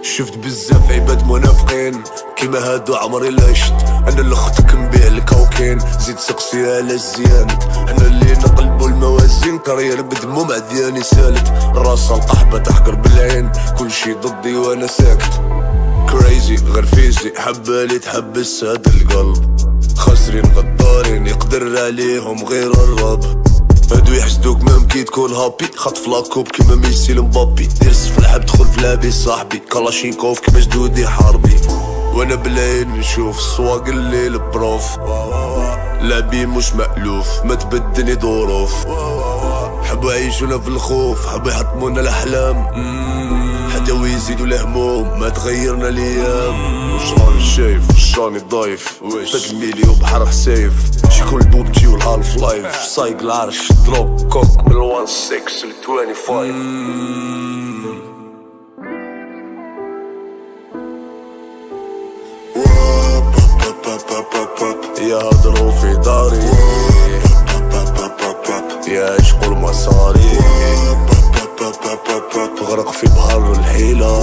شفت بزاف عباد منافقين كيما هادو عمري لا عشت. انا اللي اختك نبيع الكوكين زيد سقسي على الزيانت. انا اللي نقلبو الموازين كريال بدمو معدياني سالت. راسا القحبة تحقر بالعين كلشي ضدي وانا ساكت. كريزي غير فيزي حبالي تحبس هاد القلب. خاسرين غدارين يقدر عليهم غير الرب. هادو يحسدوك مام كي تكون هابي. خطف لاكوب كيما ميسي لمبابي. دير السفلحة بدخل في لابي صاحبي. كلاشينكوف كيما جدودي حاربي. وانا بالعين نشوف السواق الليل بروف. لعبي مش مألوف ما تبدلني ظروف. حبوا يعيشونا في الخوف حبوا يحطمونا الاحلام. حتى ويزيدوا الهموم ما تغيرنا الايام. وش راني شايف وش راني ضايف فات الميلي وبحر حسايف. شكون البوبجي والهالف لايف سايق العرش دروب كوك من 16 ل 25. يهضروا في داري يعشقوا المصاري. تغرق في بحر الحيلة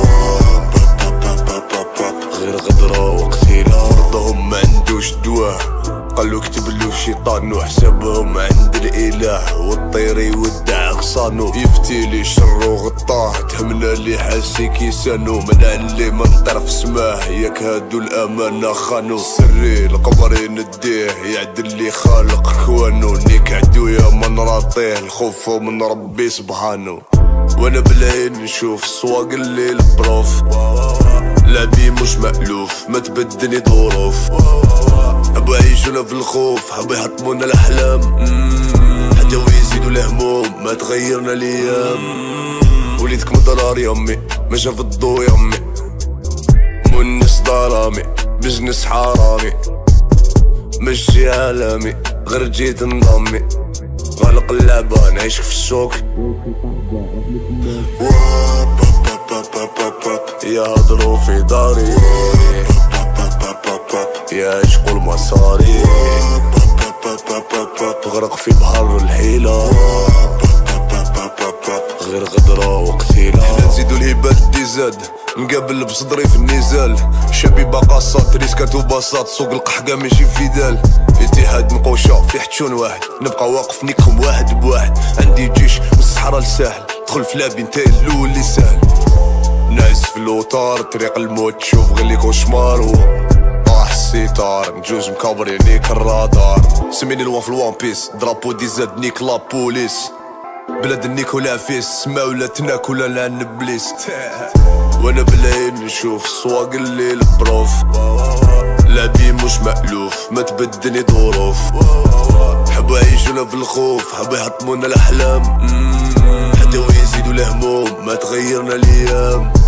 غير غدرة وقتيلة. مرضهم ما عندوش دواه قالو كتبلو الشيطان وحسابهم عند الاله. والطير يودع اغصانو يفتيلي شرو غطاه. تهمنا اللي حاسي كيسانو منع اللي من طرف سماه. ياك هادو الامانة خانو سري القمر نديه يعدل لي خالق اخوانو. نيك عدويا من راطيه الخوف من ربي سبحانو. وانا بالعين نشوف السواق الليل بروف. لعبي مش مألوف ما تبدلني ظروف. حبوا يعيشونا في الخوف حبوا يحطمونا الاحلام. حتى ويزيدوا الهموم ما تغيرنا الايام. وليدك مضرار يامي ما شاف الضو يامي. مونس ضرامي بزنس حرامي. مشي عالمي غير جيت نضمي. غلق اللعبة نعيش في السوق. يهضروا في داري يعشقوا المصاري. تغرق في بحر الحيلة غير غدرة وقتيلة. حنا نزيدو الهبات ديزاد نقابل بصدري في النزال. شابي باقاصات ريسكات وباصات سوق القحقة ماشي فيدال. اتحاد نقوشة في حتشون واحد نبقى واقف نيكهم واحد بواحد. عندي جيش من الصحراء للساحل دخل في لابي نتا الاول اللي سهل. نعز في اللوطار طريق الموت تشوف غير لي كوشمار. طاح السيطار نجوز مكابر يعنيك الرادار. سميني الوان في الوان بيس درابو ديزاد نيك لا بوليس. بلاد النيك ولا عفيس سما ولا تناك ولا لعن بليس. وانا بالعين نشوف السواق الليل بروف. لعبي مش مألوف ما تبدلني ظروف. حبوا يعيشونا في الخوف حبوا يحطمونا الاحلام. حتى ويزيدوا الهموم ما تغيرنا الايام.